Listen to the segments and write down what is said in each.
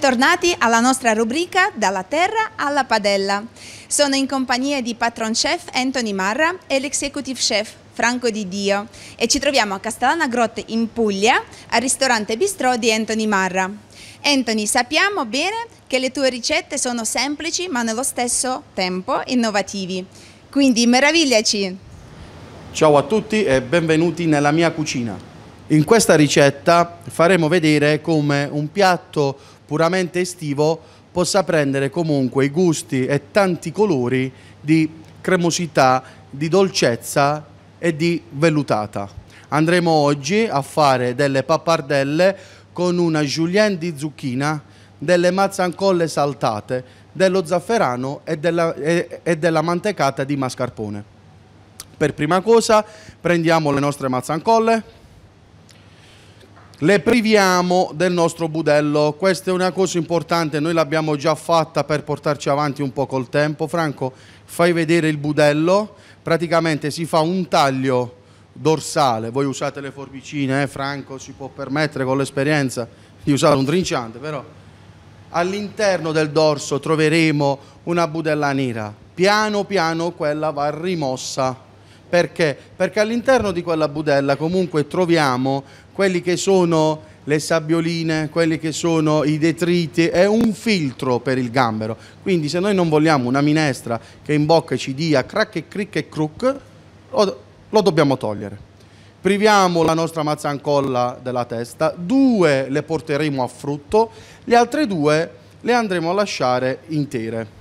Bentornati alla nostra rubrica Dalla terra alla padella. Sono in compagnia di patron chef Anthony Marra e l'executive chef Franco Di Dio e ci troviamo a Castellana Grotte in Puglia al ristorante Bistrò di Anthony Marra. Anthony, sappiamo bene che le tue ricette sono semplici ma nello stesso tempo innovativi, quindi meravigliaci! Ciao a tutti e benvenuti nella mia cucina. In questa ricetta faremo vedere come un piatto puramente estivo possa prendere comunque i gusti e tanti colori di cremosità, di dolcezza e di vellutata. Andremo oggi a fare delle pappardelle con una julienne di zucchina, delle mazzancolle saltate, dello zafferano e della mantecata di mascarpone. Per prima cosa prendiamo le nostre mazzancolle, le priviamo del nostro budello. Questa è una cosa importante, noi l'abbiamo già fatta per portarci avanti un po' col tempo. Franco, fai vedere il budello. Praticamente si fa un taglio dorsale, voi usate le forbicine, Franco si può permettere con l'esperienza di usare un trinciante, però all'interno del dorso troveremo una budella nera. Piano piano quella va rimossa. Perché? Perché all'interno di quella budella comunque troviamo quelli che sono le sabbioline, quelli che sono i detriti, è un filtro per il gambero. Quindi se noi non vogliamo una minestra che in bocca ci dia crack e cric e cruc, lo dobbiamo togliere. Priviamo la nostra mazzancolla della testa, 2 le porteremo a frutto, le altre 2 le andremo a lasciare intere.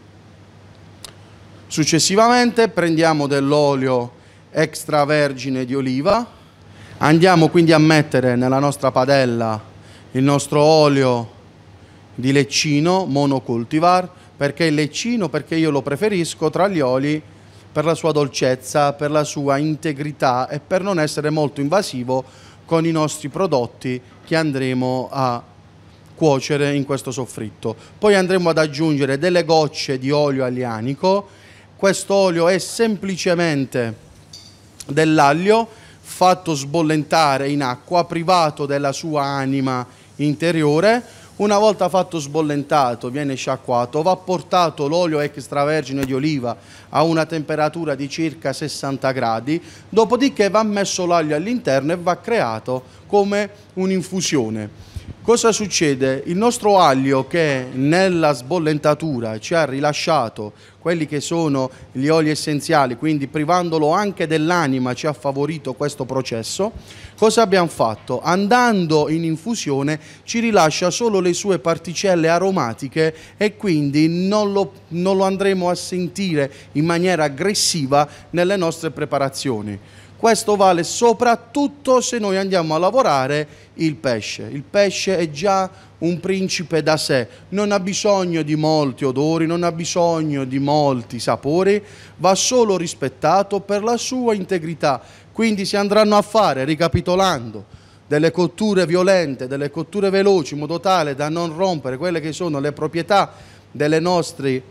Successivamente prendiamo dell'olio extravergine di oliva, andiamo quindi a mettere nella nostra padella il nostro olio di leccino monocultivar. Perché il leccino? Perché io lo preferisco tra gli oli per la sua dolcezza, per la sua integrità e per non essere molto invasivo con i nostri prodotti che andremo a cuocere in questo soffritto. Poi andremo ad aggiungere delle gocce di olio aglianico. Questo olio è semplicemente dell'aglio fatto sbollentare in acqua, privato della sua anima interiore. Una volta fatto sbollentato, viene sciacquato, va portato l'olio extravergine di oliva a una temperatura di circa 60 gradi, dopodiché va messo l'aglio all'interno e va creato come un'infusione. Cosa succede? Il nostro aglio che nella sbollentatura ci ha rilasciato quelli che sono gli oli essenziali, quindi privandolo anche dell'anima ci ha favorito questo processo. Cosa abbiamo fatto? Andando in infusione ci rilascia solo le sue particelle aromatiche e quindi non lo andremo a sentire in maniera aggressiva nelle nostre preparazioni. Questo vale soprattutto se noi andiamo a lavorare il pesce. Il pesce è già un principe da sé, non ha bisogno di molti odori, non ha bisogno di molti sapori, va solo rispettato per la sua integrità. Quindi si andranno a fare, ricapitolando, delle cotture violente, delle cotture veloci, in modo tale da non rompere quelle che sono le proprietà delle nostre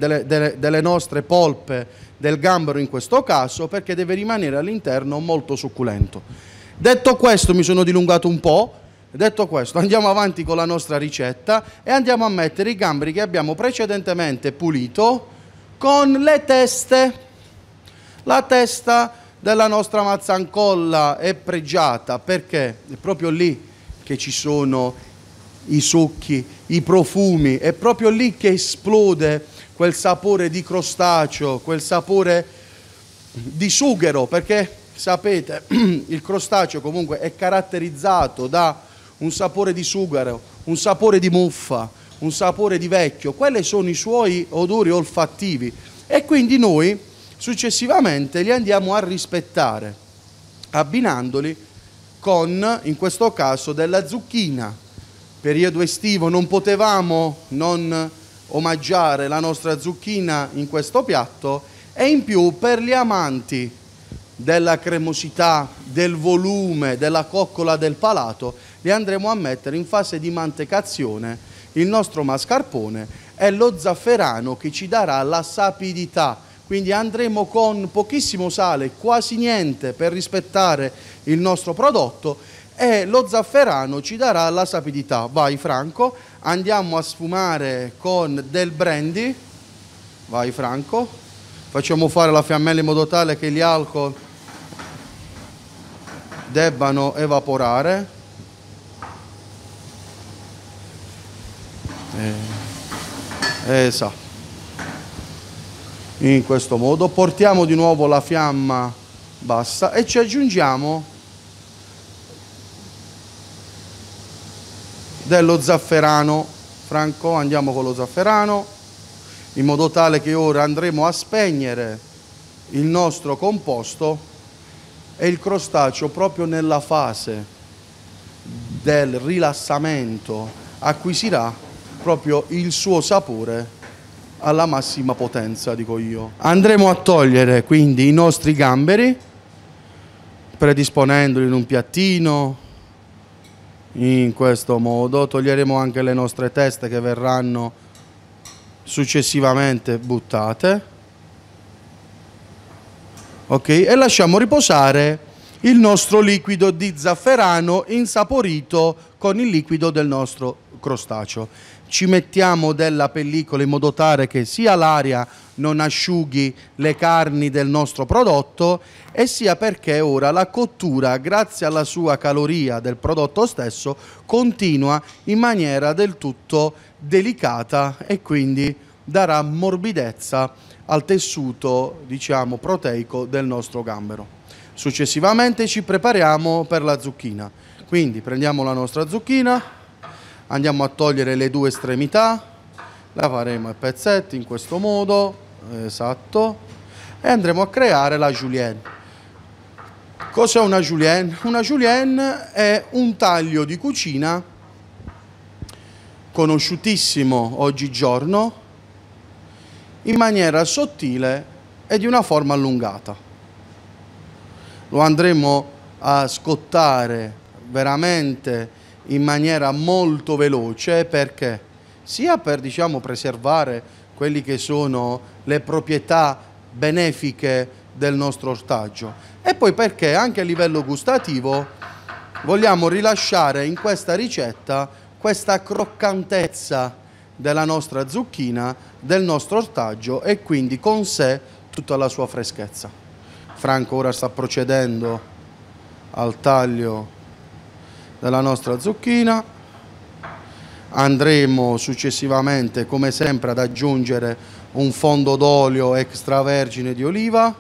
polpe, del gambero in questo caso, perché deve rimanere all'interno molto succulento. Detto questo, mi sono dilungato un po', detto questo andiamo avanti con la nostra ricetta e andiamo a mettere i gamberi che abbiamo precedentemente pulito con le teste. La testa della nostra mazzancolla è pregiata perché è proprio lì che ci sono i succhi, i profumi, è proprio lì che esplode quel sapore di crostaceo, quel sapore di sughero, perché sapete, il crostaceo comunque è caratterizzato da un sapore di sughero, un sapore di muffa, un sapore di vecchio. Quelli sono i suoi odori olfattivi e quindi noi successivamente li andiamo a rispettare, abbinandoli con, in questo caso, della zucchina. Periodo estivo, non potevamo non omaggiare la nostra zucchina in questo piatto e in più per gli amanti della cremosità, del volume, della coccola del palato li andremo a mettere in fase di mantecazione il nostro mascarpone e lo zafferano che ci darà la sapidità. Quindi andremo con pochissimo sale, quasi niente, per rispettare il nostro prodotto e lo zafferano ci darà la sapidità. Vai Franco, andiamo a sfumare con del brandy. Vai Franco, facciamo fare la fiammella in modo tale che gli alcol debbano evaporare. Esatto. In questo modo portiamo di nuovo la fiamma bassa e ci aggiungiamo dello zafferano. Franco, andiamo con lo zafferano, in modo tale che ora andremo a spegnere il nostro composto e il crostaceo, proprio nella fase del rilassamento, acquisirà proprio il suo sapore alla massima potenza, dico io. Andremo a togliere quindi i nostri gamberi, predisponendoli in un piattino. In questo modo toglieremo anche le nostre teste che verranno successivamente buttate. Ok, e lasciamo riposare il nostro liquido di zafferano insaporito con il liquido del nostro crostaceo. Ci mettiamo della pellicola in modo tale che sia l'aria non asciughi le carni del nostro prodotto e sia perché ora la cottura, grazie alla sua caloria del prodotto stesso, continua in maniera del tutto delicata e quindi darà morbidezza al tessuto, diciamo, proteico del nostro gambero. Successivamente ci prepariamo per la zucchina. Quindi prendiamo la nostra zucchina, andiamo a togliere le due estremità, la faremo a pezzetti in questo modo, esatto, e andremo a creare la julienne. Cos'è una julienne? Una julienne è un taglio di cucina conosciutissimo oggigiorno, in maniera sottile e di una forma allungata. Lo andremo a scottare veramente in maniera molto veloce, perché sia per, diciamo, preservare quelli che sono le proprietà benefiche del nostro ortaggio e poi perché anche a livello gustativo vogliamo rilasciare in questa ricetta questa croccantezza della nostra zucchina, del nostro ortaggio e quindi con sé tutta la sua freschezza. Franco ora sta procedendo al taglio della nostra zucchina. Andremo successivamente, come sempre, ad aggiungere un fondo d'olio extravergine di oliva.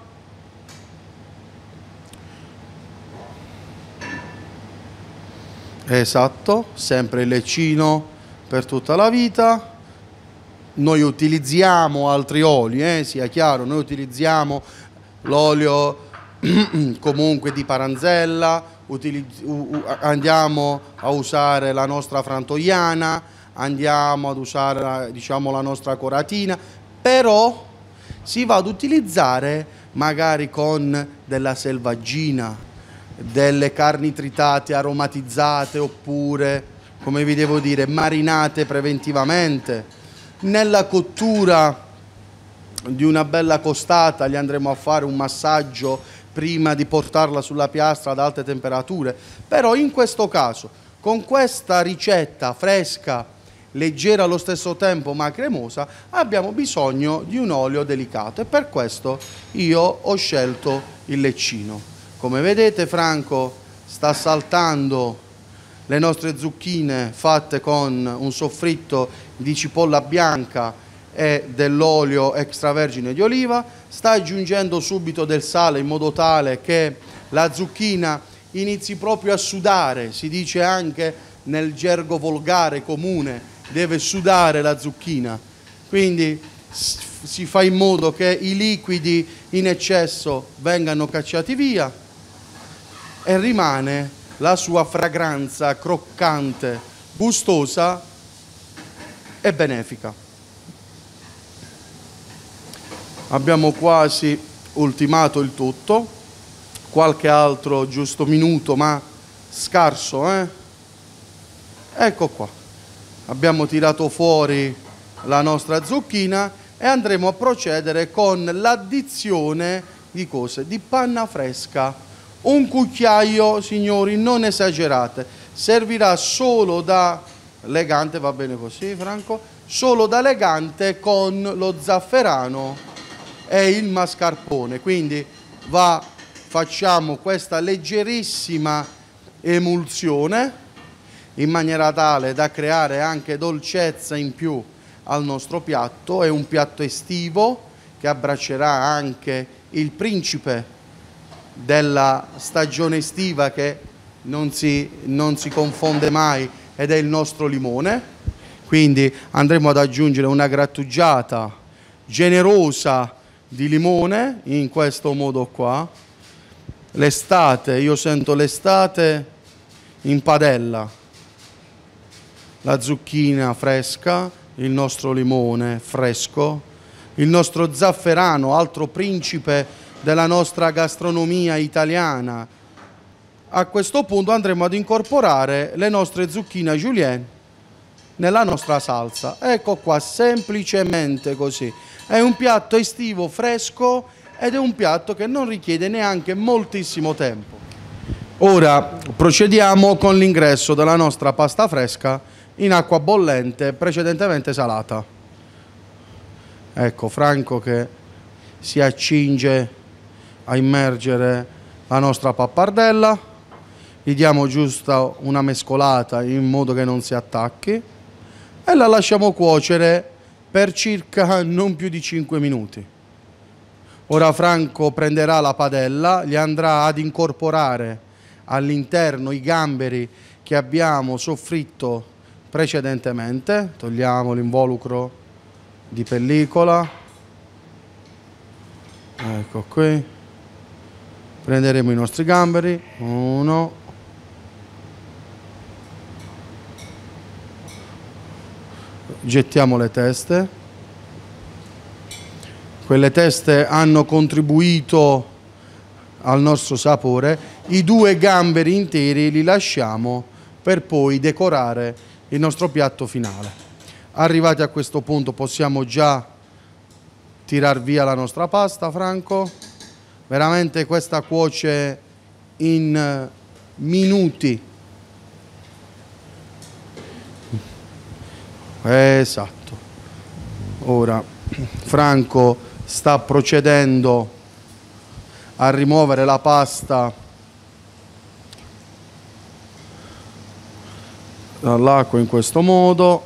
Esatto, sempre il leccino per tutta la vita. Noi utilizziamo altri oli, sia chiaro, noi utilizziamo l'olio comunque di Paranzella, andiamo a usare la nostra frantoiana, andiamo ad usare, diciamo, la nostra coratina, però si va ad utilizzare magari con della selvaggina, delle carni tritate aromatizzate oppure, come vi devo dire, marinate preventivamente. Nella cottura di una bella costata gli andremo a fare un massaggio prima di portarla sulla piastra ad alte temperature, però in questo caso, con questa ricetta fresca, leggera allo stesso tempo ma cremosa, abbiamo bisogno di un olio delicato e per questo io ho scelto il leccino. Come vedete Franco sta saltando le nostre zucchine fatte con un soffritto di cipolla bianca e dell'olio extravergine di oliva, sta aggiungendo subito del sale in modo tale che la zucchina inizi proprio a sudare. Si dice anche nel gergo volgare comune, deve sudare la zucchina, quindi si fa in modo che i liquidi in eccesso vengano cacciati via e rimane la sua fragranza croccante, gustosa e benefica. Abbiamo quasi ultimato il tutto, qualche altro giusto minuto ma scarso, Ecco qua, abbiamo tirato fuori la nostra zucchina e andremo a procedere con l'addizione di cose? Di panna fresca. Un cucchiaio, signori, non esagerate, servirà solo da Legante va bene così, Franco? Solo da legante con lo zafferano e il mascarpone. Quindi facciamo questa leggerissima emulsione in maniera tale da creare anche dolcezza in più al nostro piatto. È un piatto estivo che abbraccerà anche il principe della stagione estiva che non si confonde mai, ed è il nostro limone. Quindi andremo ad aggiungere una grattugiata generosa di limone in questo modo qua. L'estate, io sento l'estate in padella, la zucchina fresca, il nostro limone fresco, il nostro zafferano, altro principe della nostra gastronomia italiana. A questo punto andremo ad incorporare le nostre zucchine julienne nella nostra salsa. Ecco qua, semplicemente così. È un piatto estivo fresco ed è un piatto che non richiede neanche moltissimo tempo. Ora procediamo con l'ingresso della nostra pasta fresca in acqua bollente precedentemente salata. Ecco Franco che si accinge a immergere la nostra pappardella. Gli diamo giusta una mescolata in modo che non si attacchi e la lasciamo cuocere per circa non più di 5 minuti. Ora Franco prenderà la padella, gli andrà ad incorporare all'interno i gamberi che abbiamo soffritto precedentemente. Togliamo l'involucro di pellicola. Ecco qui. Prenderemo i nostri gamberi. 1. Gettiamo le teste. Quelle teste hanno contribuito al nostro sapore. I 2 gamberi interi li lasciamo per poi decorare il nostro piatto finale. Arrivati a questo punto possiamo già tirar via la nostra pasta, Franco. Veramente questa cuoce in minuti. Esatto. Ora Franco sta procedendo a rimuovere la pasta dall'acqua in questo modo.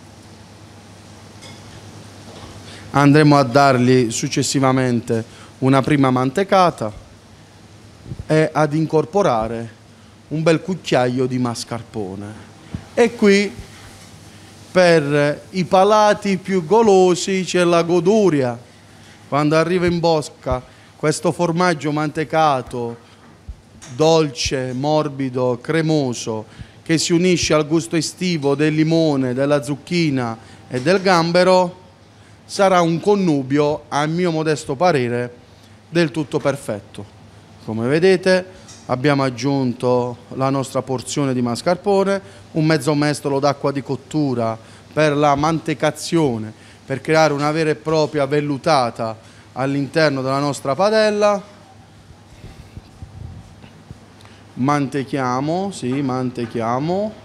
Andremo a dargli successivamente una prima mantecata e ad incorporare un bel cucchiaio di mascarpone. E qui per i palati più golosi c'è la goduria. Quando arriva in bocca questo formaggio mantecato, dolce, morbido, cremoso, che si unisce al gusto estivo del limone, della zucchina e del gambero, sarà un connubio, a mio modesto parere, del tutto perfetto. Come vedete abbiamo aggiunto la nostra porzione di mascarpone, un mezzo mestolo d'acqua di cottura per la mantecazione, per creare una vera e propria vellutata all'interno della nostra padella. Mantechiamo, sì, mantechiamo.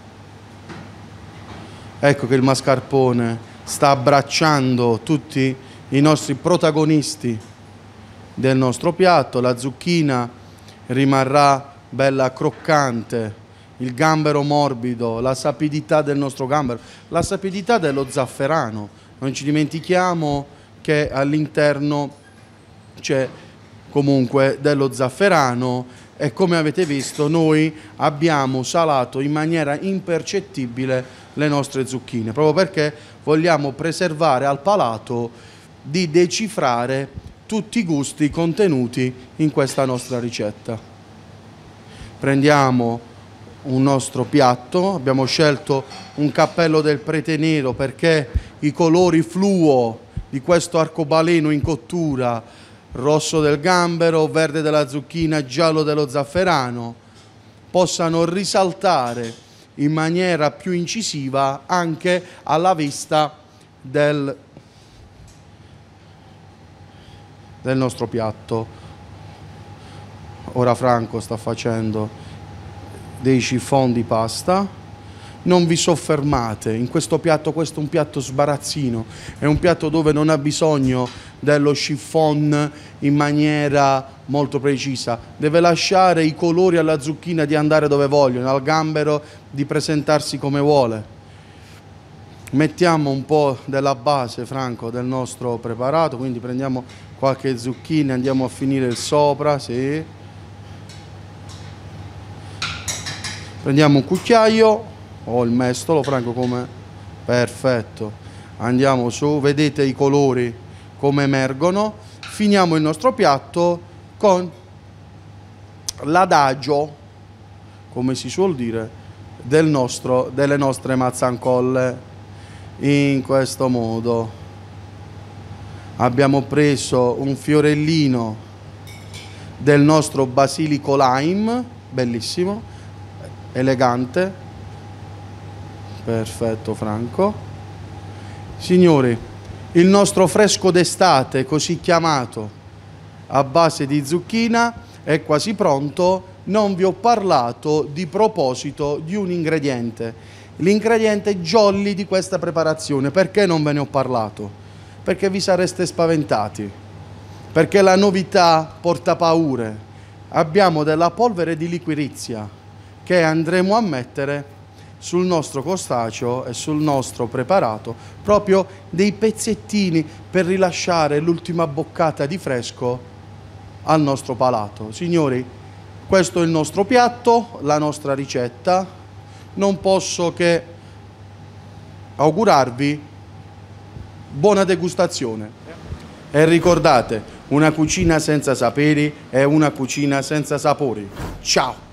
Ecco che il mascarpone sta abbracciando tutti i nostri protagonisti del nostro piatto. La zucchina rimarrà bella croccante, il gambero morbido, la sapidità del nostro gambero, la sapidità dello zafferano. Non ci dimentichiamo che all'interno c'è comunque dello zafferano e, come avete visto, noi abbiamo salato in maniera impercettibile le nostre zucchine, proprio perché vogliamo preservare al palato di decifrare tutti i gusti contenuti in questa nostra ricetta. Prendiamo un nostro piatto, abbiamo scelto un cappello del prete nero perché i colori fluo di questo arcobaleno in cottura, rosso del gambero, verde della zucchina, giallo dello zafferano, possano risaltare in maniera più incisiva anche alla vista del nostro piatto. Ora Franco sta facendo dei chiffon di pasta non vi soffermate in questo piatto. Questo è un piatto sbarazzino, è un piatto dove non ha bisogno dello chiffon in maniera molto precisa, deve lasciare i colori alla zucchina di andare dove vogliono, al gambero di presentarsi come vuole. Mettiamo un po' della base, Franco, del nostro preparato, quindi prendiamo qualche zucchina, andiamo a finire il sopra, sì. Prendiamo un cucchiaio o il mestolo, Franco, come? Perfetto. Andiamo su, vedete i colori come emergono. Finiamo il nostro piatto con l'adagio, come si suol dire, delle nostre mazzancolle. In questo modo abbiamo preso un fiorellino del nostro basilico lime, bellissimo, elegante, perfetto, Franco. Signori, il nostro fresco d'estate, così chiamato, a base di zucchina, è quasi pronto. Non vi ho parlato di proposito di un ingrediente, l'ingrediente jolly di questa preparazione. Perché non ve ne ho parlato? Perché vi sareste spaventati, perché la novità porta paure. Abbiamo della polvere di liquirizia che andremo a mettere sul nostro crostaceo e sul nostro preparato, proprio dei pezzettini per rilasciare l'ultima boccata di fresco al nostro palato. Signori, questo è il nostro piatto, la nostra ricetta. Non posso che augurarvi buona degustazione. E ricordate, una cucina senza saperi è una cucina senza sapori. Ciao!